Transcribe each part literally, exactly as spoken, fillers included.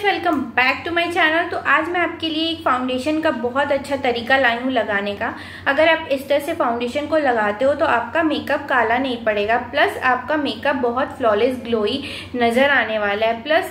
Welcome back to my channel. तो आज मैं आपके लिए एक फाउंडेशन का बहुत अच्छा तरीका लाई हूँ लगाने का। अगर आप इस तरह से फाउंडेशन को लगाते हो तो आपका मेकअप काला नहीं पड़ेगा, प्लस आपका मेकअप बहुत फ्लॉलेस ग्लोई नज़र आने वाला है। प्लस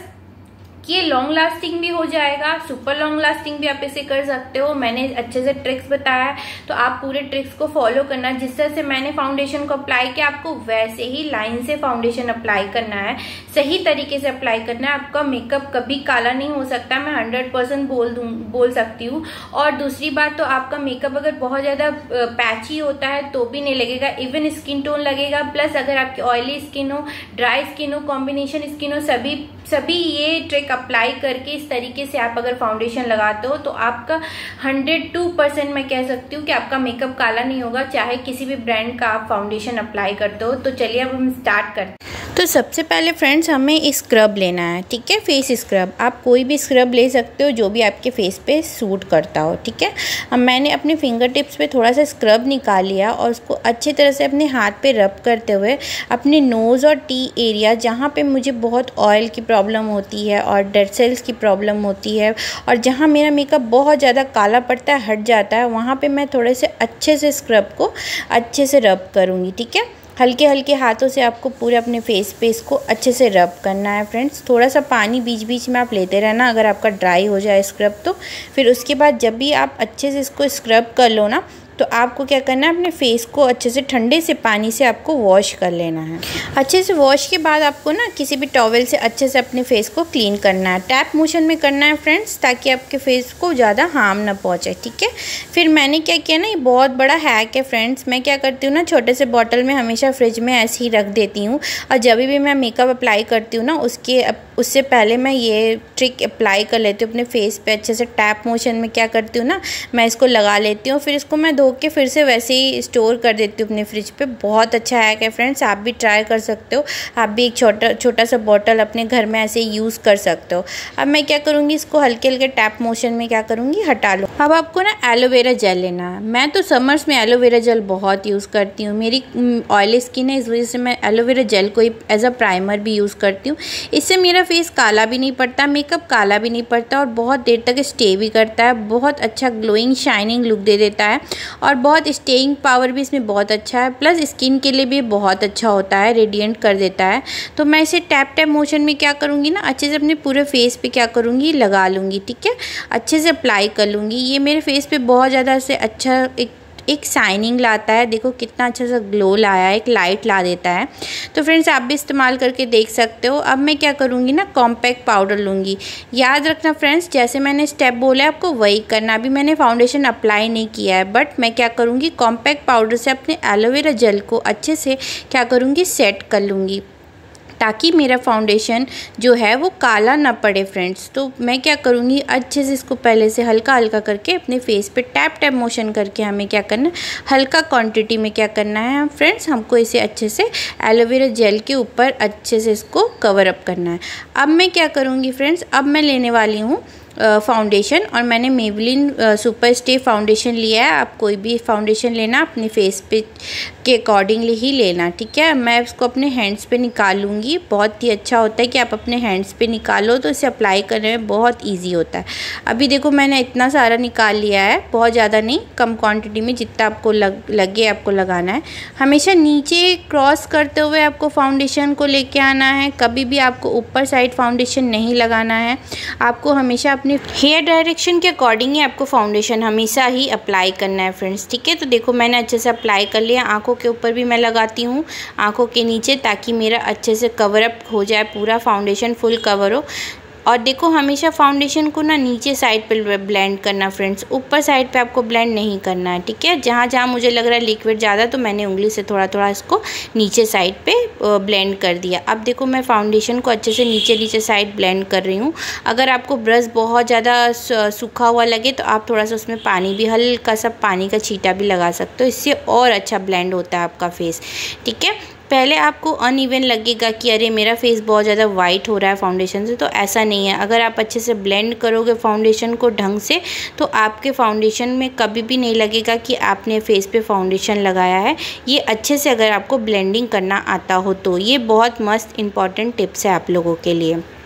ये लॉन्ग लास्टिंग भी हो जाएगा, सुपर लॉन्ग लास्टिंग भी आप इसे कर सकते हो। मैंने अच्छे से ट्रिक्स बताया है तो आप पूरे ट्रिक्स को फॉलो करना। जिस तरह से मैंने फाउंडेशन को अप्लाई किया आपको वैसे ही लाइन से फाउंडेशन अप्लाई करना है, सही तरीके से अप्लाई करना है। आपका मेकअप कभी काला नहीं हो सकता, मैं हंड्रेड परसेंट बोल दूँ बोल सकती हूँ। और दूसरी बात, तो आपका मेकअप अगर बहुत ज़्यादा पैची होता है तो भी नहीं लगेगा, इवन स्किन टोन लगेगा। प्लस अगर आपकी ऑयली स्किन हो, ड्राई स्किन हो, कॉम्बिनेशन स्किन हो, सभी सभी ये ट्रिक अप्लाई करके इस तरीके से आप अगर फाउंडेशन लगाते हो तो आपका हंड्रेड टू परसेंट मैं कह सकती हूँ कि आपका मेकअप काला नहीं होगा, चाहे किसी भी ब्रांड का आप फाउंडेशन अप्लाई करते हो। तो चलिए अब हम स्टार्ट करते हैं। तो सबसे पहले फ्रेंड्स हमें स्क्रब लेना है, ठीक है। फेस स्क्रब, आप कोई भी स्क्रब ले सकते हो जो भी आपके फेस पे सूट करता हो, ठीक है। अब मैंने अपने फिंगर टिप्स पे थोड़ा सा स्क्रब निकाल लिया और उसको अच्छी तरह से अपने हाथ पे रब करते हुए अपने नोज़ और टी एरिया, जहाँ पे मुझे बहुत ऑयल की प्रॉब्लम होती है और डेड सेल्स की प्रॉब्लम होती है और जहाँ मेरा मेकअप बहुत ज़्यादा काला पड़ता है, हट जाता है, वहाँ पे मैं थोड़े से अच्छे से स्क्रब को अच्छे से रब करूँगी, ठीक है। हल्के हल्के हाथों से आपको पूरे अपने फेस पे इसको अच्छे से रब करना है फ्रेंड्स। थोड़ा सा पानी बीच बीच में आप लेते रहना अगर आपका ड्राई हो जाए स्क्रब तो। फिर उसके बाद जब भी आप अच्छे से इसको स्क्रब कर लो ना, तो आपको क्या करना है, अपने फेस को अच्छे से ठंडे से पानी से आपको वॉश कर लेना है। अच्छे से वॉश के बाद आपको ना किसी भी टॉवल से अच्छे से अपने फेस को क्लीन करना है। टैप मोशन में करना है फ्रेंड्स, ताकि आपके फेस को ज़्यादा हार्म ना पहुँचे, ठीक है। फिर मैंने क्या किया ना, ये बहुत बड़ा हैक है फ्रेंड्स। मैं क्या करती हूँ ना, छोटे से बॉटल में हमेशा फ्रिज में ऐसे ही रख देती हूँ और जब भी मैं मेकअप अप्लाई करती हूँ ना, उसके उससे पहले मैं ये ट्रिक अप्लाई कर लेती हूँ अपने फेस पे। अच्छे से टैप मोशन में क्या करती हूँ ना, मैं इसको लगा लेती हूँ, फिर इसको मैं धो के फिर से वैसे ही स्टोर कर देती हूँ अपने फ्रिज पे। बहुत अच्छा हैक है फ्रेंड्स, आप भी ट्राई कर सकते हो। आप भी एक छोटा छोटा सा बॉटल अपने घर में ऐसे यूज़ कर सकते हो। अब मैं क्या करूँगी, इसको हल्के हल्के टैप मोशन में क्या करूँगी, हटा लो। अब आपको ना एलोवेरा जेल लेना है। मैं तो समर्स में एलोवेरा जेल बहुत यूज़ करती हूँ, मेरी ऑयली स्किन है, इस वजह से मैं एलोवेरा जेल को एज अ प्राइमर भी यूज़ करती हूँ। इससे मेरा फेस काला भी नहीं पड़ता, मेकअप काला भी नहीं पड़ता और बहुत देर तक स्टे भी करता है। बहुत अच्छा ग्लोइंग शाइनिंग लुक दे देता है और बहुत स्टेइंग पावर भी इसमें बहुत अच्छा है। प्लस स्किन के लिए भी बहुत अच्छा होता है, रेडिएंट कर देता है। तो मैं इसे टैप टैप मोशन में क्या करूँगी ना, अच्छे से अपने पूरे फेस पे क्या करूँगी, लगा लूँगी, ठीक है। अच्छे से अप्लाई कर लूँगी। ये मेरे फेस पे बहुत ज़्यादा से अच्छा एक एक शाइनिंग लाता है। देखो कितना अच्छा सा ग्लो लाया है, एक लाइट ला देता है। तो फ्रेंड्स आप भी इस्तेमाल करके देख सकते हो। अब मैं क्या करूँगी ना, कॉम्पैक्ट पाउडर लूँगी। याद रखना फ्रेंड्स, जैसे मैंने स्टेप बोला है आपको वही करना। अभी मैंने फाउंडेशन अप्लाई नहीं किया है, बट मैं क्या करूँगी, कॉम्पैक्ट पाउडर से अपने एलोवेरा जेल को अच्छे से क्या करूँगी, सेट कर लूँगी, ताकि मेरा फाउंडेशन जो है वो काला ना पड़े फ्रेंड्स। तो मैं क्या करूँगी, अच्छे से इसको पहले से हल्का हल्का करके अपने फेस पे टैप टैप मोशन करके हमें क्या करना है, हल्का क्वांटिटी में क्या करना है फ्रेंड्स, हमको इसे अच्छे से एलोवेरा जेल के ऊपर अच्छे से इसको कवर अप करना है। अब मैं क्या करूँगी फ्रेंड्स, अब मैं लेने वाली हूँ फाउंडेशन और मैंने मेबलिन सुपर स्टे फाउंडेशन लिया है। आप कोई भी फाउंडेशन लेना, अपने फेस पे के अकॉर्डिंगली ही लेना, ठीक है। मैं इसको अपने हैंड्स पे निकाल लूँगी। बहुत ही अच्छा होता है कि आप अपने हैंड्स पे निकालो तो इसे अप्लाई करने में बहुत इजी होता है। अभी देखो मैंने इतना सारा निकाल लिया है, बहुत ज़्यादा नहीं, कम क्वांटिटी में, जितना आपको लग लगे आपको लगाना है। हमेशा नीचे क्रॉस करते हुए आपको फाउंडेशन को लेके आना है, कभी भी आपको ऊपर साइड फाउंडेशन नहीं लगाना है। आपको हमेशा अपने हेयर डायरेक्शन के अकॉर्डिंग ही आपको फाउंडेशन हमेशा ही अप्लाई करना है फ्रेंड्स, ठीक है। तो देखो मैंने अच्छे से अप्लाई कर लिया। आंखों के ऊपर भी मैं लगाती हूँ, आंखों के नीचे, ताकि मेरा अच्छे से कवर अप हो जाए, पूरा फाउंडेशन फुल कवर हो। और देखो हमेशा फाउंडेशन को ना नीचे साइड पे ब्लेंड करना फ्रेंड्स, ऊपर साइड पे आपको ब्लेंड नहीं करना है, ठीक है। जहाँ जहाँ मुझे लग रहा है लिक्विड ज़्यादा, तो मैंने उंगली से थोड़ा थोड़ा इसको नीचे साइड पे ब्लेंड कर दिया। अब देखो मैं फाउंडेशन को अच्छे से नीचे नीचे साइड ब्लेंड कर रही हूँ। अगर आपको ब्रश बहुत ज़्यादा सूखा हुआ लगे तो आप थोड़ा सा उसमें पानी भी, हल्का सा पानी का छींटा भी लगा सकते हो, इससे और अच्छा ब्लेंड होता है आपका फेस, ठीक है। पहले आपको अनइवन लगेगा कि अरे मेरा फेस बहुत ज़्यादा वाइट हो रहा है फाउंडेशन से, तो ऐसा नहीं है। अगर आप अच्छे से ब्लेंड करोगे फाउंडेशन को ढंग से, तो आपके फाउंडेशन में कभी भी नहीं लगेगा कि आपने फेस पे फाउंडेशन लगाया है। ये अच्छे से अगर आपको ब्लेंडिंग करना आता हो तो ये बहुत मस्त इम्पॉर्टेंट टिप्स है आप लोगों के लिए।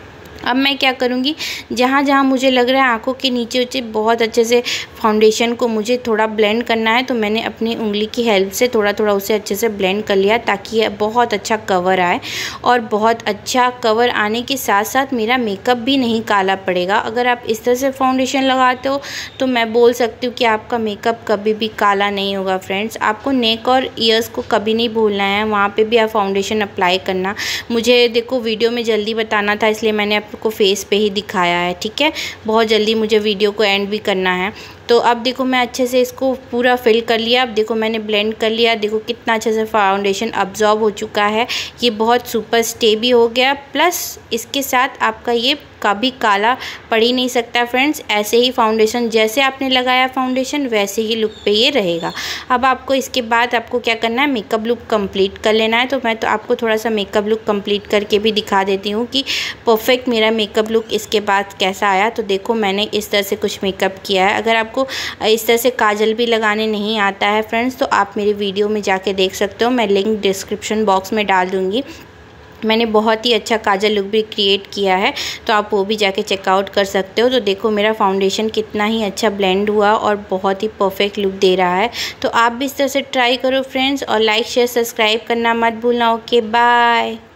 अब मैं क्या करूँगी, जहाँ जहाँ मुझे लग रहा है आँखों के नीचे नीचे बहुत अच्छे से फाउंडेशन को मुझे थोड़ा ब्लेंड करना है, तो मैंने अपनी उंगली की हेल्प से थोड़ा थोड़ा उसे अच्छे से ब्लेंड कर लिया ताकि ये बहुत अच्छा कवर आए। और बहुत अच्छा कवर आने के साथ साथ मेरा मेकअप भी नहीं काला पड़ेगा। अगर आप इस तरह से फाउंडेशन लगाते हो तो मैं बोल सकती हूँ कि आपका मेकअप कभी भी काला नहीं होगा। फ्रेंड्स, आपको नेक और ईयर्स को कभी नहीं भूलना है, वहाँ पे भी आप फाउंडेशन अप्लाई करना। मुझे देखो वीडियो में जल्दी बताना था, इसलिए मैंने आपको फेस पे ही दिखाया है, ठीक है। बहुत जल्दी मुझे वीडियो को एंड भी करना है। तो अब देखो मैं अच्छे से इसको पूरा फिल कर लिया। अब देखो मैंने ब्लेंड कर लिया, देखो कितना अच्छे से फाउंडेशन अब्जॉर्ब हो चुका है। ये बहुत सुपर स्टे भी हो गया, प्लस इसके साथ आपका ये कभी काला पड़ ही नहीं सकता। फ्रेंड्स, ऐसे ही फाउंडेशन जैसे आपने लगाया फाउंडेशन वैसे ही लुक पे ये रहेगा। अब आपको इसके बाद आपको क्या करना है, मेकअप लुक कंप्लीट कर लेना है। तो मैं तो आपको थोड़ा सा मेकअप लुक कंप्लीट करके भी दिखा देती हूँ कि परफेक्ट मेरा मेकअप लुक इसके बाद कैसा आया। तो देखो मैंने इस तरह से कुछ मेकअप किया है। अगर आपको इस तरह से काजल भी लगाने नहीं आता है फ्रेंड्स, तो आप मेरी वीडियो में जाके देख सकते हो, मैं लिंक डिस्क्रिप्शन बॉक्स में डाल दूँगी। मैंने बहुत ही अच्छा काजल लुक भी क्रिएट किया है, तो आप वो भी जाके चेकआउट कर सकते हो। तो देखो मेरा फाउंडेशन कितना ही अच्छा ब्लेंड हुआ और बहुत ही परफेक्ट लुक दे रहा है। तो आप भी इस तरह से ट्राई करो फ्रेंड्स, और लाइक शेयर सब्सक्राइब करना मत भूलना। Okay, bye.